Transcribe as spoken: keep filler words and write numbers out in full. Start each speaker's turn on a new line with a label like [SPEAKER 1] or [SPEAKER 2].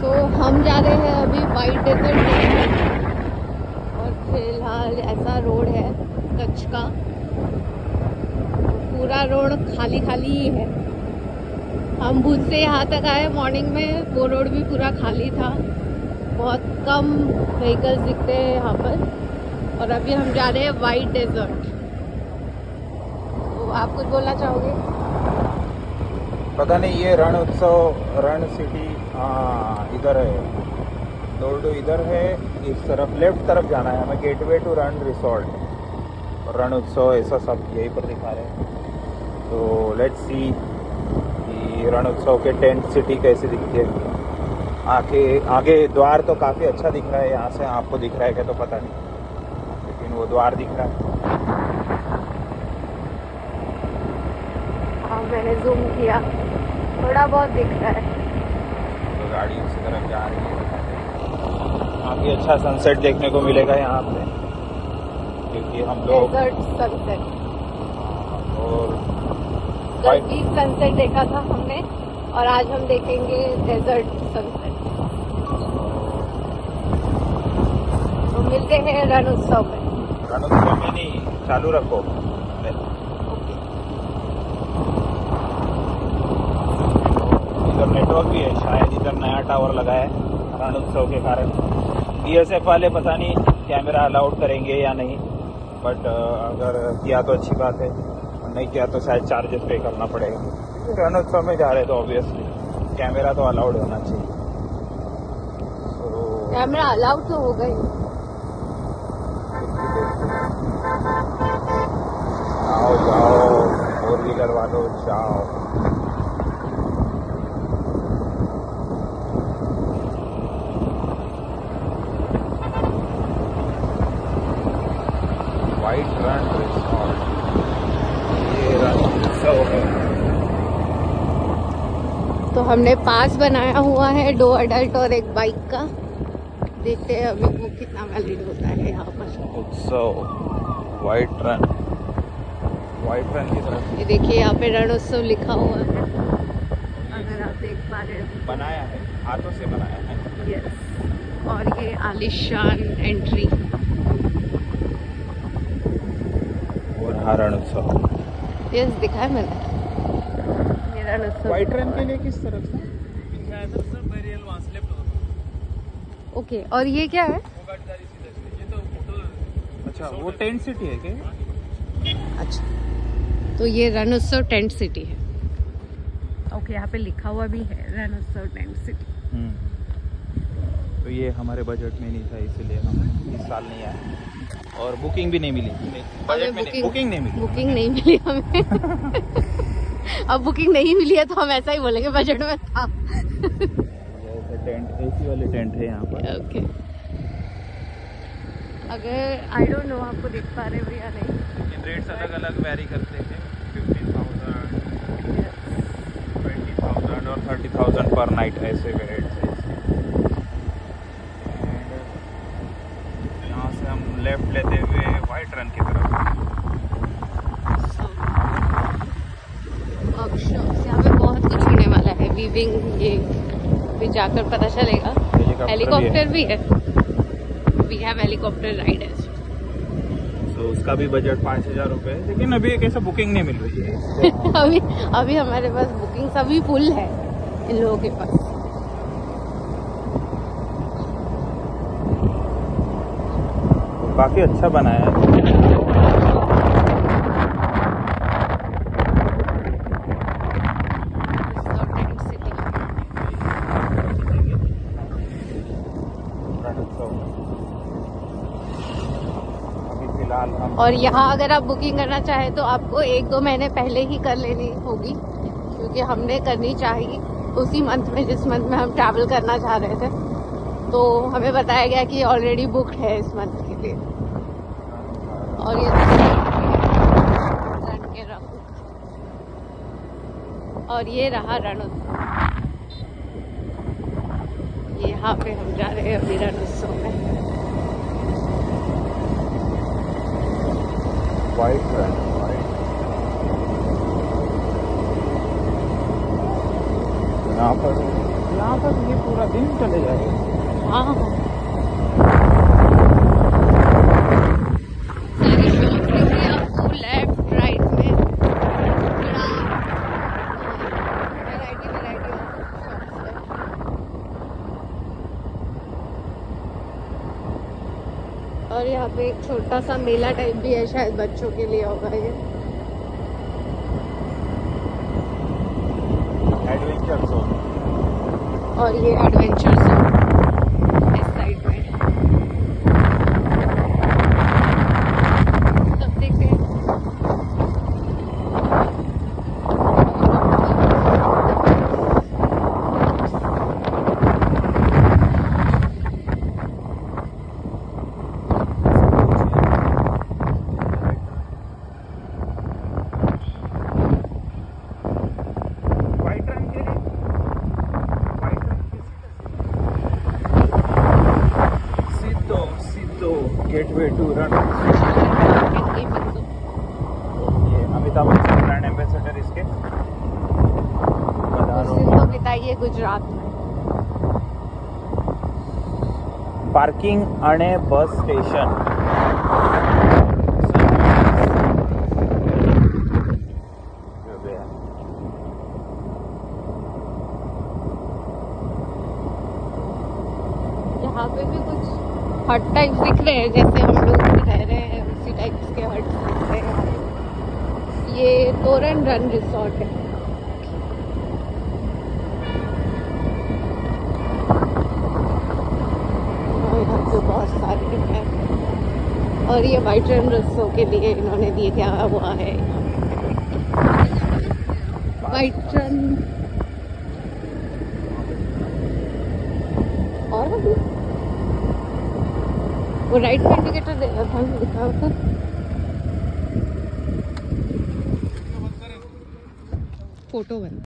[SPEAKER 1] तो हम जा रहे हैं अभी वाइट डेजर्ट और फिलहाल ऐसा रोड है कच्छ का, पूरा रोड खाली खाली ही है। हम भुज से यहाँ तक आए मॉर्निंग में, वो रोड भी पूरा खाली था, बहुत कम व्हीकल्स दिखते हैं यहाँ पर। और अभी हम जा रहे हैं वाइट डेजर्ट। तो आप कुछ बोलना चाहोगे?
[SPEAKER 2] पता नहीं, ये रण उत्सव, रण सिटी, हाँ इधर है, डोरडू इधर है, इस तरफ लेफ्ट तरफ जाना है हमें, गेटवे टू रण रिसोर्ट, रण उत्सव ऐसा सब यहीं पर दिखा रहे हैं। तो लेट्स सी कि रण उत्सव के टेंट सिटी कैसी दिखती है। आगे आगे द्वार तो काफ़ी अच्छा दिख रहा है, यहाँ से आपको दिख रहा है क्या तो पता नहीं, लेकिन वो द्वार दिख रहा है।
[SPEAKER 1] हाँ मैंने जूम किया, थोड़ा बहुत दिख रहा है।
[SPEAKER 2] तो गाड़ी उसी तरफ जा रही है, काफ़ी अच्छा सनसेट देखने को मिलेगा यहाँ पे, क्योंकि हम लोग
[SPEAKER 1] सनसेट
[SPEAKER 2] और
[SPEAKER 1] कल भी सनसेट देखा था हमने, और आज हम देखेंगे डेजर्ट सनसेट। तो मिलते हैं रण उत्सव में।
[SPEAKER 2] रण उत्सव में नहीं, चालू रखो। इधर नेटवर्क भी है शायद, इधर नया टावर लगा है रण उत्सव के कारण। बीएसएफ वाले पता नहीं कैमरा अलाउड करेंगे या नहीं, बट अगर किया तो अच्छी बात है, नहीं किया तो शायद चार्जेस पे करना पड़ेगा। रण उत्सव में जा रहे तो ऑब्वियसली कैमरा तो अलाउड होना चाहिए। तो
[SPEAKER 1] कैमरा अलाउड तो हो गई।
[SPEAKER 2] आओ जाओ फोर व्हीलर वालों जाओ। वाइट रण रिसोर्ट, ये रण उत्सव है।
[SPEAKER 1] तो हमने पास बनाया हुआ है दो अडल्ट और एक बाइक का, देखते हैं अभी वो कितना वैलिड होता है यहाँ पर।
[SPEAKER 2] उत्सव वाइट रन, वाइट रन की तरफ
[SPEAKER 1] ये देखिए यहाँ पे रण उत्सव लिखा हुआ है, अगर आप देख पा रहे हो।
[SPEAKER 2] बनाया है, हाथों से बनाया है।
[SPEAKER 1] यस, और ये आलिशान एंट्री
[SPEAKER 2] और हाँ रण उत्सव,
[SPEAKER 1] यस दिखा है मैंने। ये रण उत्सव
[SPEAKER 2] वाइट रन के लिए किस तरफ से?
[SPEAKER 1] ओके, और ये क्या है?
[SPEAKER 2] अच्छा वो टेंट सिटी है क्या?
[SPEAKER 1] अच्छा, तो ये रण उत्सव टेंट सिटी है। ओके, यहाँ पे लिखा हुआ भी है रण उत्सव टेंट सिटी।
[SPEAKER 2] तो ये हमारे बजट में नहीं था, इसलिए हम इस साल नहीं आए, और बुकिंग भी नहीं मिली। बजट में नहीं, बुकिंग नहीं मिली,
[SPEAKER 1] बुकिंग नहीं मिली हमें। अब बुकिंग नहीं मिली है तो हम ऐसा ही बोलेंगे बजट में था।
[SPEAKER 2] टेंट एसी वाले टेंट है यहाँ पर।
[SPEAKER 1] ओके, अगर आई डोंट नो आपको देख पा रहे हो या नहीं,
[SPEAKER 2] लेकिन रेट्स अलग अलग वेरी करते हैं, फिफ्टीन थाउजेंड, ट्वेंटी थाउजेंड और थर्टी थाउजेंड पर नाइट, ऐसे रेट्स है। यहाँ से हम लेफ्ट लेते हुए वाइट रन की तरफ।
[SPEAKER 1] वर्कशॉप्स यहाँ पे बहुत कुछ होने वाला है, वीविंग, ये भी जाकर पता चलेगा। हेलीकॉप्टर भी है, वी हैव हेलीकॉप्टर राइडर्स।
[SPEAKER 2] तो उसका भी बजट पाँच हजार रुपये है, लेकिन अभी एक ऐसा बुकिंग नहीं मिल रही है।
[SPEAKER 1] अभी अभी हमारे पास बुकिंग सभी फुल है इन लोगों के पास।
[SPEAKER 2] तो काफी अच्छा बनाया है।
[SPEAKER 1] और यहाँ अगर आप बुकिंग करना चाहें तो आपको एक दो महीने पहले ही कर लेनी होगी, क्योंकि हमने करनी चाहिए उसी मंथ में जिस मंथ में हम ट्रैवल करना चाह रहे थे। तो हमें बताया गया कि ऑलरेडी बुक्ड है इस मंथ के लिए। और ये रण के रंग, और ये रहा रण उत्सव। यहाँ पे हम जा रहे हैं अभी रण उत्सव में।
[SPEAKER 2] वाइट रन, वाइट यहाँ पर यहाँ पर ये पूरा दिन चले जाएगा।
[SPEAKER 1] हाँ हाँ आपको लेफ्ट राइट में बड़ा वैरायटी वैरायटी ऑफ शॉप्स है। और यहाँ पे एक छोटा सा मेला टाइप भी है, शायद बच्चों के लिए होगा ये।
[SPEAKER 2] Adventure zone.
[SPEAKER 1] और ये एडवेंचर जोन इस साइड में। सब देखते हैं।
[SPEAKER 2] गेटवे टू रण। ये अमिताभ बच्चन ब्रांड एम्बेसडर इसके।
[SPEAKER 1] तो बिताइए गुजरात में।
[SPEAKER 2] पार्किंग आणि बस स्टेशन।
[SPEAKER 1] यहाँ पे भी कुछ हट टाइप दिख रहे हैं, जैसे हम लोग रह रहे हैं उसी टाइप के हट दिख रहे हैं। ये तोरण रन रिसोर्ट है। और यहाँ पे बहुत सारे हैं। और ये वाइट रन रस्सों के लिए इन्होंने दिए क्या हुआ है वाइट रन। और अभी वो राइट में इंडिकेटर दे रहा था, लिखा हुआ था फोटो बन।